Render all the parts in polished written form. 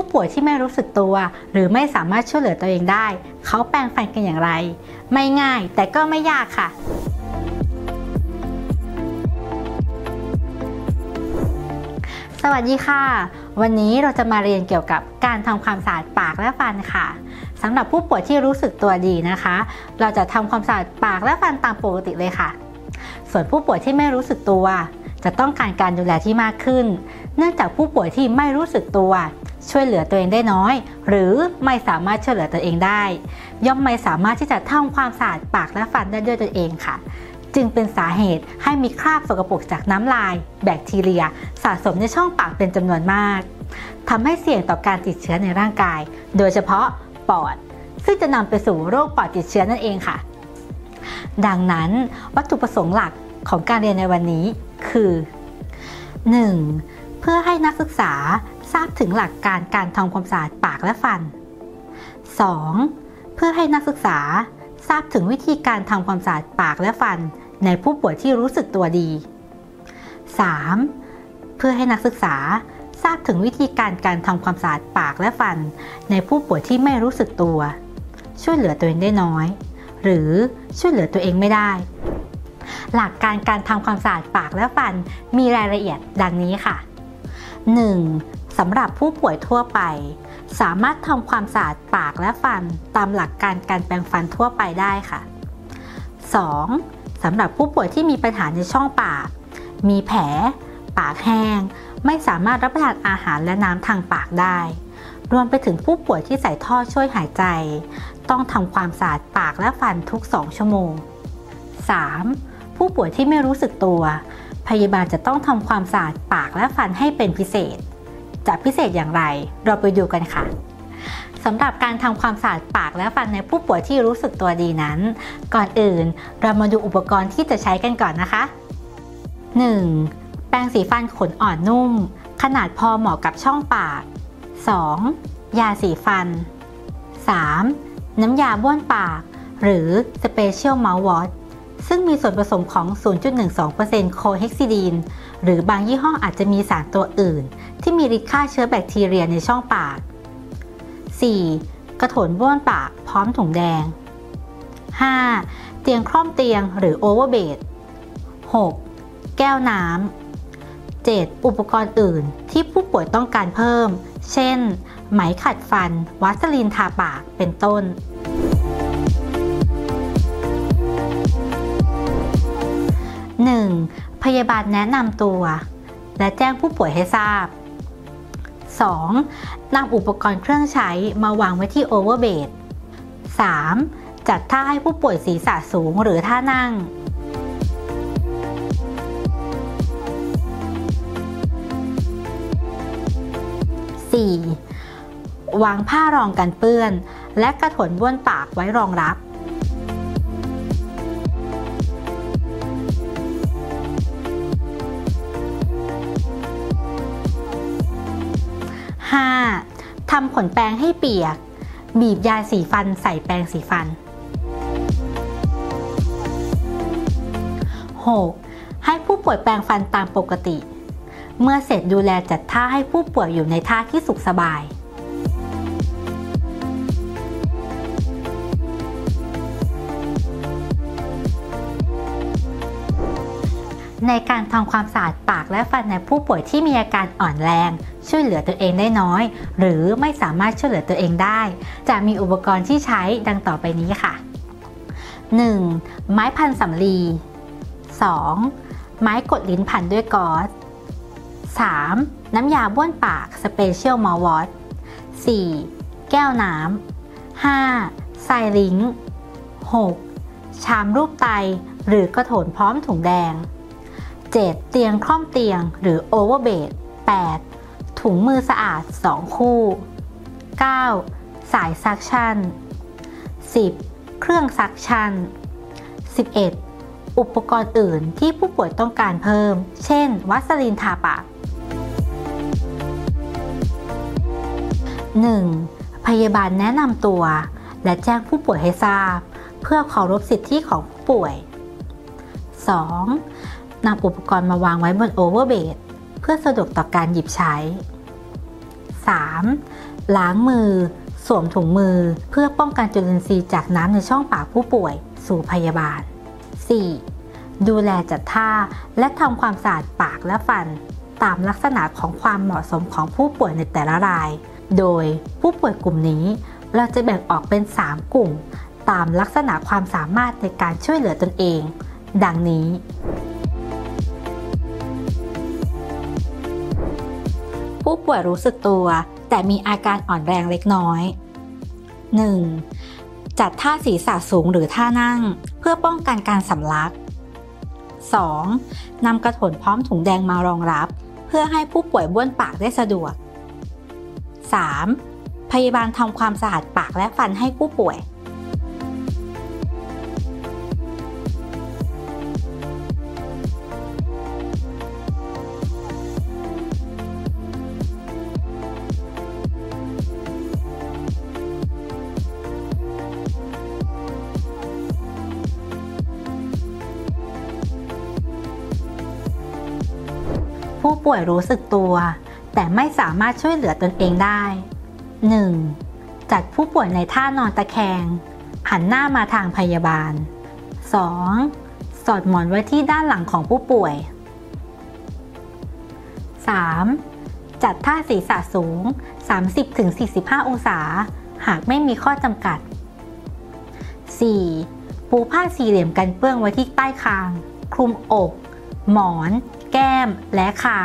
ป่วยที่ไม่รู้สึกตัวหรือไม่สามารถช่วยเหลือตัวเองได้เขาแปรงฟันกันอย่างไรไม่ง่ายแต่ก็ไม่ยากค่ะสวัสดีค่ะวันนี้เราจะมาเรียนเกี่ยวกับการทำความสะอาดปากและฟันค่ะสำหรับผู้ป่วยที่รู้สึกตัวดีนะคะเราจะทำความสะอาดปากและฟันตามปกติเลยค่ะส่วนผู้ป่วยที่ไม่รู้สึกตัวจะต้องการดูแลที่มากขึ้นเนื่องจากผู้ป่วยที่ไม่รู้สึกตัวช่วยเหลือตัวเองได้น้อยหรือไม่สามารถช่วยเหลือตัวเองได้ย่อมไม่สามารถที่จะทำความสะอาดปากและฟันได้ด้วยตัวเองค่ะจึงเป็นสาเหตุให้มีคราบสกปรกจากน้ำลายแบคทีเรียสะสมในช่องปากเป็นจำนวนมากทำให้เสี่ยงต่อการติดเชื้อในร่างกายโดยเฉพาะปอดซึ่งจะนำไปสู่โรคปอดติดเชื้อนั่นเองค่ะดังนั้นวัตถุประสงค์หลักของการเรียนในวันนี้คือ 1. เพื่อให้นักศึกษาทราบถึงหลักการการทำความสะอาดปากและฟัน 2. เพื่อให้นักศึกษาทราบถึงวิธีการทำความสะอาดปากและฟันในผู้ป่วยที่รู้สึกตัวดี 3. เพื่อให้นักศึกษาทราบถึงวิธีการทำความสะอาดปากและฟันในผู้ป่วยที่ไม่รู้สึกตัวช่วยเหลือตัวเองได้น้อยหรือช่วยเหลือตัวเองไม่ได้หลักการทำความสะอาดปากและฟันมีรายละเอียดดังนี้ค่ะ 1. สำหรับผู้ป่วยทั่วไปสามารถทำความสะอาดปากและฟันตามหลักการแปรงฟันทั่วไปได้ค่ะ 2. สำหรับผู้ป่วยที่มีปัญหาในช่องปากมีแผลปากแห้งไม่สามารถรับประทานอาหารและน้ำทางปากได้รวมไปถึงผู้ป่วยที่ใส่ท่อช่วยหายใจต้องทำความสะอาดปากและฟันทุก2ชั่วโมง 3. ผู้ป่วยที่ไม่รู้สึกตัวพยาบาลจะต้องทำความสะอาดปากและฟันให้เป็นพิเศษจะพิเศษอย่างไรเราไปดูกันค่ะสำหรับการทำความสะอาดปากและฟันในผู้ป่วยที่รู้สึกตัวดีนั้นก่อนอื่นเรามาดูอุปกรณ์ที่จะใช้กันก่อนนะคะ 1. แปรงสีฟันขนอ่อนนุ่มขนาดพอเหมาะกับช่องปาก 2. ยาสีฟัน 3. น้ำยาบ้วนปากหรือ Special Mouthwash ซึ่งมีส่วนผสมของ 0.12% โคเฮกซิดีนหรือบางยี่ห้ออาจจะมีสารตัวอื่นที่มีฤทธิ์ฆ่าเชื้อแบคทีเรียในช่องปาก 4. กระโถนบ้วนปากพร้อมถุงแดง 5. เตียงคล่อมเตียงหรือ Overbed 6. แก้วน้ำ 7. อุปกรณ์อื่นที่ผู้ป่วยต้องการเพิ่มเช่นไหมขัดฟันวัสลีนทาปากเป็นต้น 1. พยาบาลแนะนำตัวและแจ้งผู้ป่วยให้ทราบ 2. นำอุปกรณ์เครื่องใช้มาวางไว้ที่ Overbed 3. จัดท่าให้ผู้ป่วยศีรษะสูงหรือท่านั่ง 4. วางผ้ารองกันเปื้อนและกระโถนบ้วนปากไว้รองรับ 5. ทำขนแปรงให้เปียกบีบยาสีฟันใส่แปรงสีฟัน 6. ให้ผู้ป่วยแปรงฟันตามปกติเมื่อเสร็จดูแลจัดท่าให้ผู้ป่วยอยู่ในท่าที่สุขสบายในการทำความสะอาดปากและฟันในผู้ป่วยที่มีอาการอ่อนแรงช่วยเหลือตัวเองได้น้อยหรือไม่สามารถช่วยเหลือตัวเองได้จะมีอุปกรณ์ที่ใช้ดังต่อไปนี้ค่ะ 1. ไม้พันสำลี 2. ไม้กดลิ้นพันด้วยก๊อซ 3. น้ำยาบ้วนปาก Special Mouthwash 4. แก้วน้ำ 5. ไซริงค์ 6. ชามรูปไตหรือกระโถนพร้อมถุงแดง 7. เตียงคล่อมเตียงหรือ Overbed 8. ถุงมือสะอาด2คู่ 9. สายซักชั่น 10. เครื่องซักชั่น 11. อุปกรณ์อื่นที่ผู้ป่วยต้องการเพิ่มเช่นวัสลีนทาปาก 1. พยาบาลแนะนำตัวและแจ้งผู้ป่วยให้ทราบเพื่อเคารพสิทธิของผู้ป่วย 2. นำอุปกรณ์มาวางไว้บน Overbed เพื่อสะดวกต่อการหยิบใช้ 3. ล้างมือสวมถุงมือเพื่อป้องกันจุลินทรีย์จากน้ำในช่องปากผู้ป่วยสู่พยาบาล 4. ดูแลจัดท่าและทำความสะอาดปากและฟันตามลักษณะของความเหมาะสมของผู้ป่วยในแต่ละรายโดยผู้ป่วยกลุ่มนี้เราจะแบ่งออกเป็น 3 กลุ่มตามลักษณะความสามารถในการช่วยเหลือตนเองดังนี้ผู้ป่วยรู้สึกตัวแต่มีอาการอ่อนแรงเล็กน้อย 1. จัดท่าศีรษะสูงหรือท่านั่งเพื่อป้องกันการสำลัก 2. นำกระถนพร้อมถุงแดงมารองรับเพื่อให้ผู้ป่วยบ้วนปากได้สะดวก 3. พยาบาลทำความสะอาดปากและฟันให้ผู้ป่วยผู้ป่วยรู้สึกตัวแต่ไม่สามารถช่วยเหลือตนเองได้ 1. จัดผู้ป่วยในท่านอนตะแคงหันหน้ามาทางพยาบาล 2. สอดหมอนไว้ที่ด้านหลังของผู้ป่วย 3. จัดท่าศีรษะสูง 30-45 องศาหากไม่มีข้อจำกัด 4. ปูผ้าสี่เหลี่ยมกันเปื้อนไว้ที่ใต้คางคลุมอกหมอนแก้มและคาง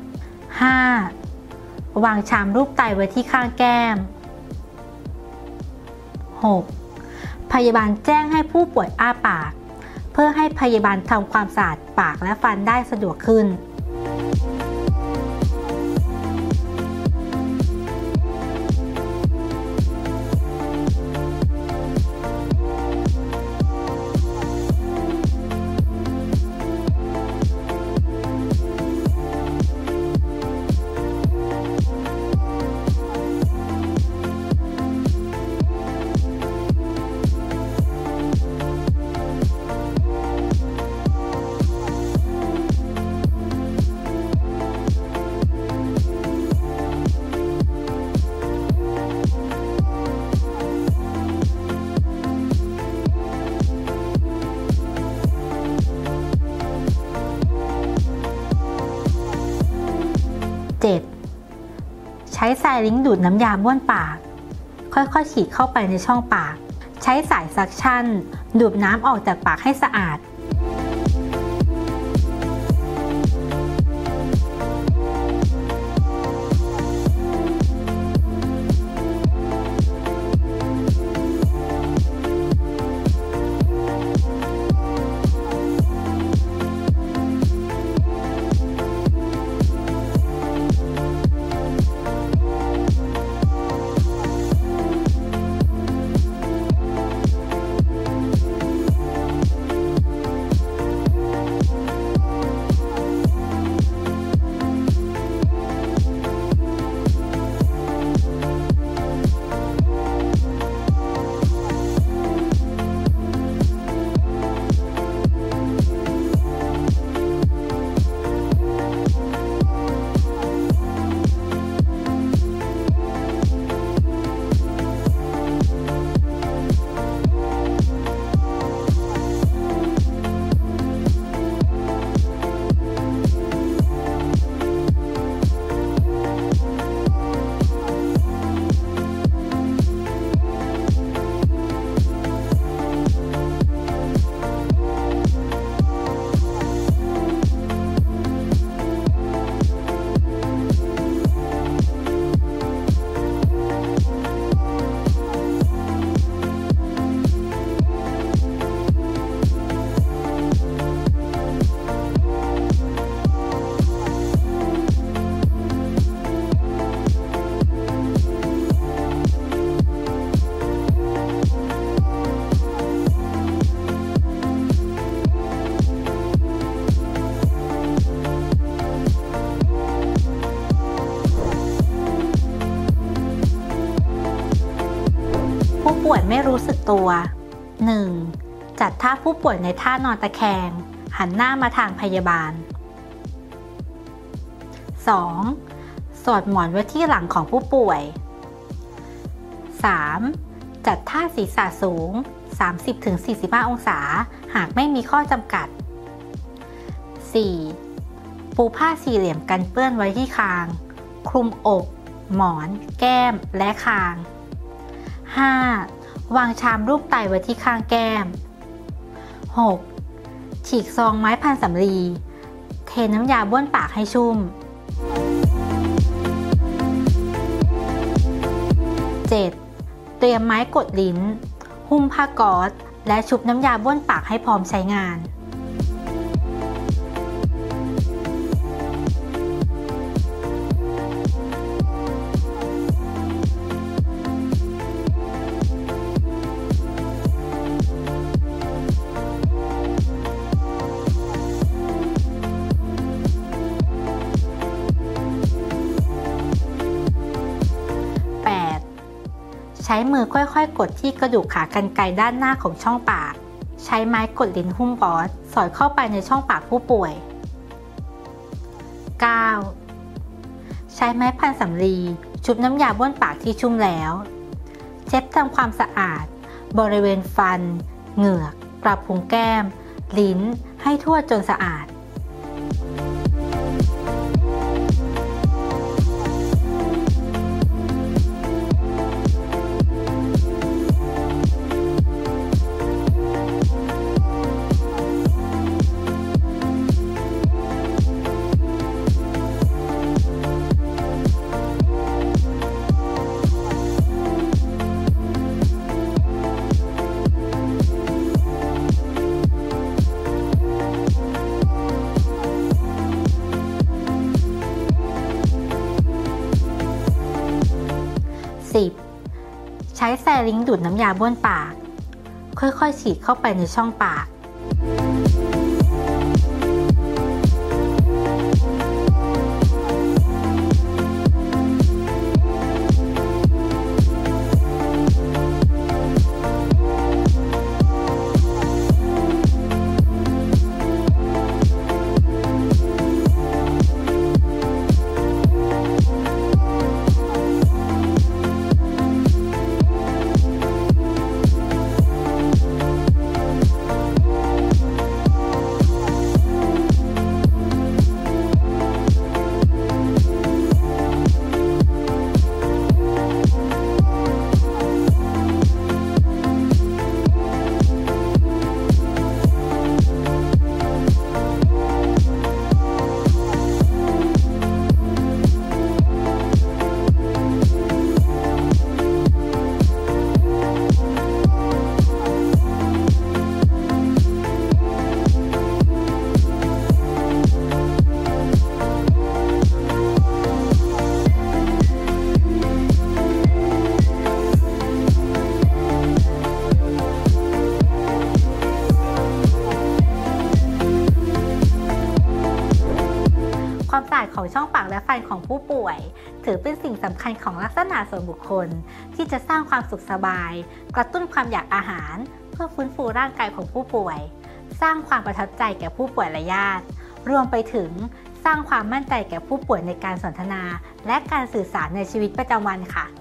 5. วางชามรูปไตไว้ที่ข้างแก้ม 6. พยาบาลแจ้งให้ผู้ป่วยอ้าปากเพื่อให้พยาบาลทำความสะอาดปากและฟันได้สะดวกขึ้น 7. ใช้สายลิงก์ดูดน้ำยาบ้วนปากค่อยๆฉีดเข้าไปในช่องปากใช้สายซักชั่นดูดน้ำออกจากปากให้สะอาดผู้ป่วยไม่รู้สึกตัว 1. จัดท่าผู้ป่วยในท่านอนตะแคงหันหน้ามาทางพยาบาล 2. สอดหมอนไว้ที่หลังของผู้ป่วย 3. จัดท่าศีรษะสูง 30-45 องศาหากไม่มีข้อจำกัด 4. ปูผ้าสี่เหลี่ยมกันเปื้อนไว้ที่คาง คลุมอก หมอน แก้ม และคาง 5. วางชามรูปไตไว้ที่ข้างแก้ม 6. ฉีกซองไม้พันสำลี เทน้ำยาบ้วนปากให้ชุ่ม 7. เตรียมไม้กดลิ้น หุ้มผ้าก๊อซและชุบน้ำยาบ้วนปากให้พร้อมใช้งาน 8. ใช้มือค่อยๆกดที่กระดูกขากรรไกรด้านหน้าของช่องปาก ใช้ไม้กดลิ้นหุ้มก๊อซสอดเข้าไปในช่องปากผู้ป่วย 9. ใช้ไม้พันสำลีชุบน้ำยาบ้วนปากที่ชุ่มแล้ว เช็ดทำความสะอาดบริเวณฟัน เหงือกกระพุ้งแก้ม ลิ้นให้ทั่วจนสะอาด 10. ใช้แซลิงดูดน้ำยาบ้วนปาก ค่อยๆฉีดเข้าไปในช่องปาก ความสะอาดของช่องปากและฟันของผู้ป่วยถือเป็นสิ่งสำคัญของลักษณะส่วนบุคคลที่จะสร้างความสุขสบายกระตุ้นความอยากอาหารเพื่อฟื้นฟูร่างกายของผู้ป่วยสร้างความประทับใจแก่ผู้ป่วยและญาติรวมไปถึงสร้างความมั่นใจแก่ผู้ป่วยในการสนทนาและการสื่อสารในชีวิตประจำวันค่ะ